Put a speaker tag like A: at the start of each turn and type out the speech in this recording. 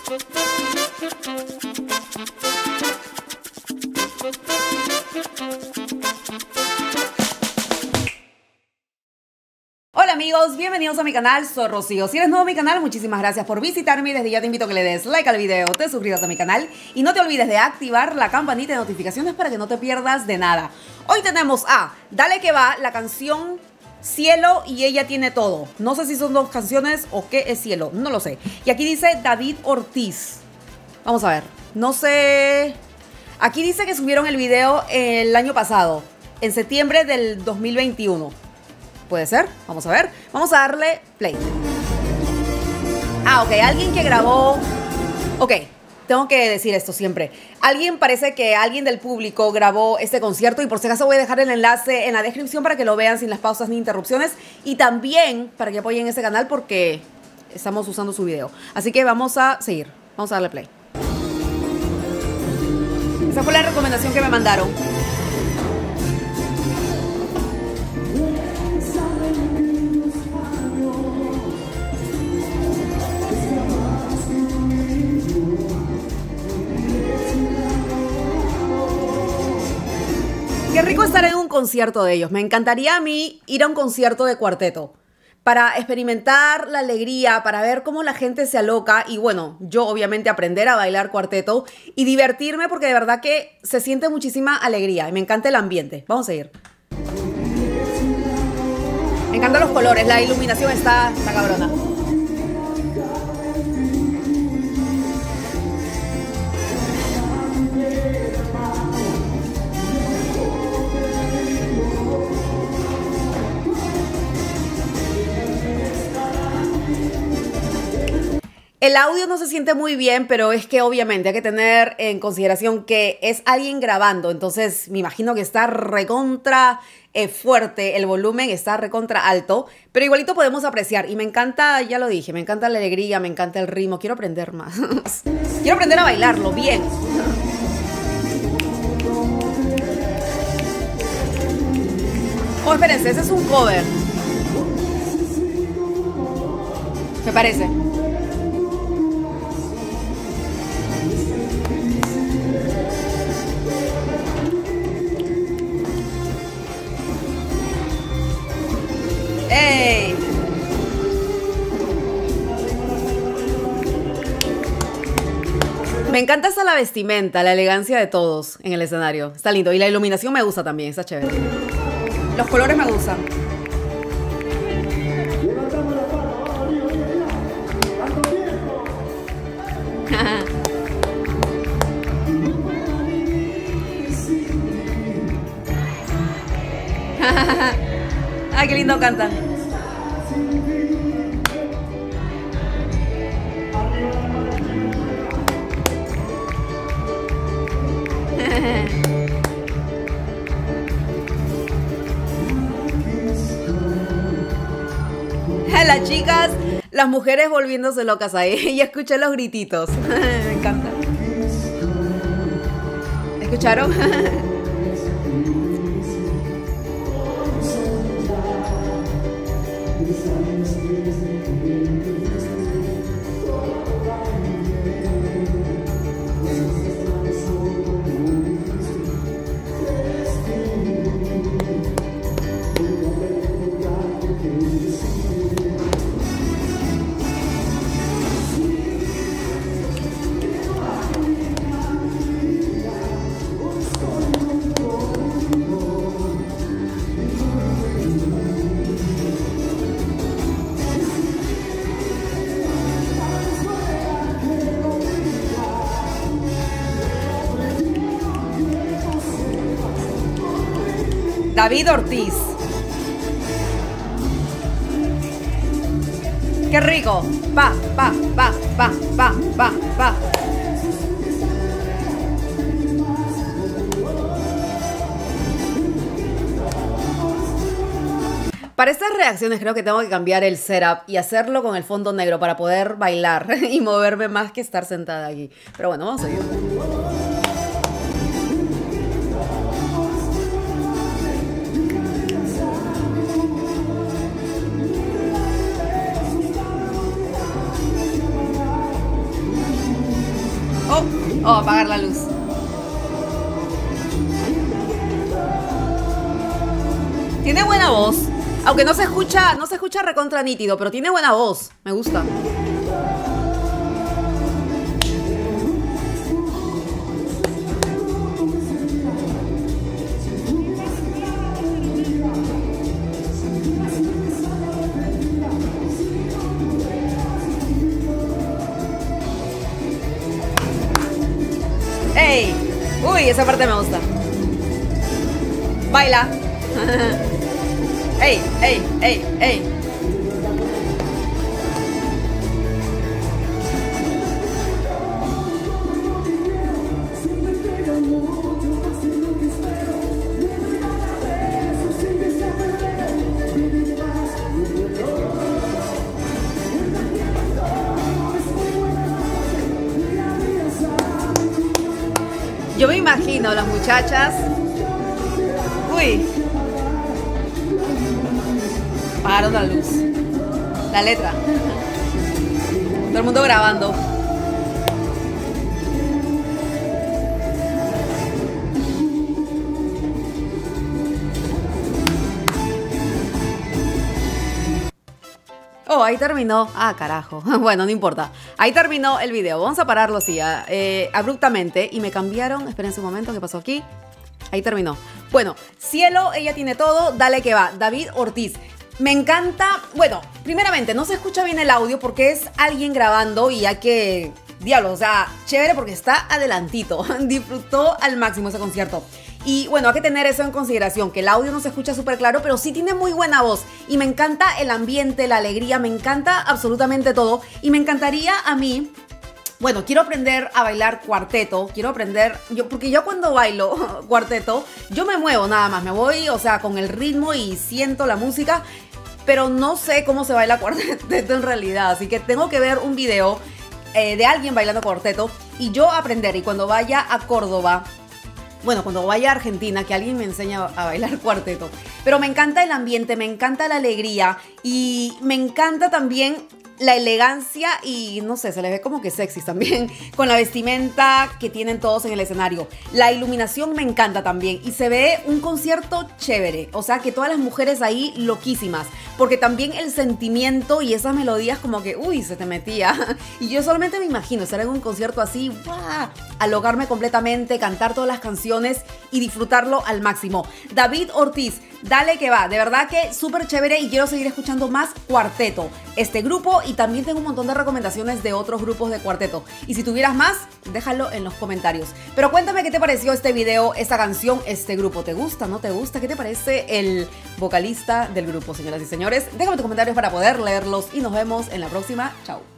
A: Hola amigos, bienvenidos a mi canal, soy Rocío. Si eres nuevo a mi canal, muchísimas gracias por visitarme y desde ya te invito a que le des like al video, te suscribas a mi canal y no te olvides de activar la campanita de notificaciones para que no te pierdas de nada. Hoy tenemos a Dale que va, la canción Cielo y Ella tiene todo. No sé si son dos canciones o qué es Cielo, no lo sé. Y aquí dice David Ortiz. Vamos a ver, no sé. Aquí dice que subieron el video el año pasado, en septiembre del 2021. ¿Puede ser? Vamos a ver. Vamos a darle play. Ah, ok. Alguien que grabó... Ok, tengo que decir esto siempre. Parece que alguien del público grabó este concierto y por si acaso voy a dejar el enlace en la descripción para que lo vean sin las pausas ni interrupciones y también para que apoyen este canal porque estamos usando su video. Así que vamos a seguir. Vamos a darle play. Esa fue la recomendación que me mandaron. Qué rico estar en un concierto de ellos. Me encantaría a mí ir a un concierto de cuarteto para experimentar la alegría, para ver cómo la gente se aloca y bueno, yo obviamente aprender a bailar cuarteto y divertirme porque de verdad que se siente muchísima alegría y me encanta el ambiente. Vamos a seguir. Me encantan los colores, la iluminación está cabrona. El audio no se siente muy bien, pero es que obviamente hay que tener en consideración que es alguien grabando. Entonces me imagino que está recontra fuerte, el volumen está recontra alto, pero igualito podemos apreciar. Y me encanta, ya lo dije, me encanta la alegría, me encanta el ritmo. Quiero aprender más. Quiero aprender a bailarlo bien. Oh, espérense, ese es un cover. Me parece. ¡Ey! Me encanta esa la vestimenta, la elegancia de todos en el escenario. Está lindo. Y la iluminación me gusta también, está chévere. Los colores me gustan. Ay, qué lindo cantan. Las chicas, las mujeres volviéndose locas ahí. Y escuché los grititos. Me encanta. ¿Escucharon? David Ortiz. ¡Qué rico! Pa, pa, pa, pa, pa, pa, pa. Para estas reacciones creo que tengo que cambiar el setup y hacerlo con el fondo negro para poder bailar y moverme más que estar sentada aquí. Pero bueno, vamos a ir. Oh, apagar la luz. Tiene buena voz. Aunque no se escucha recontra nítido, pero tiene buena voz. Me gusta. ¡Ey! Uy, esa parte me gusta. Baila. ¡Ey! ¡Ey! ¡Ey! ¡Ey! Yo me imagino las muchachas. Uy. Apagaron la luz. La letra. Todo el mundo grabando. Oh, ahí terminó. Ah, carajo. Bueno, no importa. Ahí terminó el video. Vamos a pararlo así, abruptamente. Y me cambiaron. Espérense un momento, ¿qué pasó aquí? Ahí terminó. Bueno, Cielo, ella tiene todo. Dale que va. David Ortiz. Me encanta. Bueno, primeramente, no se escucha bien el audio porque es alguien grabando y hay que... Diablo, o sea, chévere porque está adelantito. Disfrutó al máximo ese concierto. Y bueno, hay que tener eso en consideración, que el audio no se escucha súper claro, pero sí tiene muy buena voz. Y me encanta el ambiente, la alegría, me encanta absolutamente todo. Y me encantaría a mí... Bueno, quiero aprender a bailar cuarteto, quiero aprender... Porque yo cuando bailo cuarteto, yo me muevo nada más, me voy, o sea, con el ritmo y siento la música, pero no sé cómo se baila cuarteto en realidad. Así que tengo que ver un video de alguien bailando cuarteto y yo aprender. Y cuando vaya a Córdoba... Bueno, cuando vaya a Argentina, que alguien me enseñe a bailar cuarteto. Pero me encanta el ambiente, me encanta la alegría y me encanta también la elegancia y no sé, se les ve como que sexy también con la vestimenta que tienen todos en el escenario. La iluminación me encanta también y se ve un concierto chévere. O sea, que todas las mujeres ahí loquísimas. Porque también el sentimiento y esas melodías como que, uy, se te metía. Y yo solamente me imagino estar en un concierto así, ¡guau! Alocarme completamente, cantar todas las canciones y disfrutarlo al máximo. David Ortiz, dale que va. De verdad que súper chévere y quiero seguir escuchando más cuarteto. Este grupo y también tengo un montón de recomendaciones de otros grupos de cuarteto. Y si tuvieras más, déjalo en los comentarios. Pero cuéntame qué te pareció este video, esta canción, este grupo. ¿Te gusta? ¿No te gusta? ¿Qué te parece el vocalista del grupo, señoras y señores? Déjame tus comentarios para poder leerlos y nos vemos en la próxima. Chao.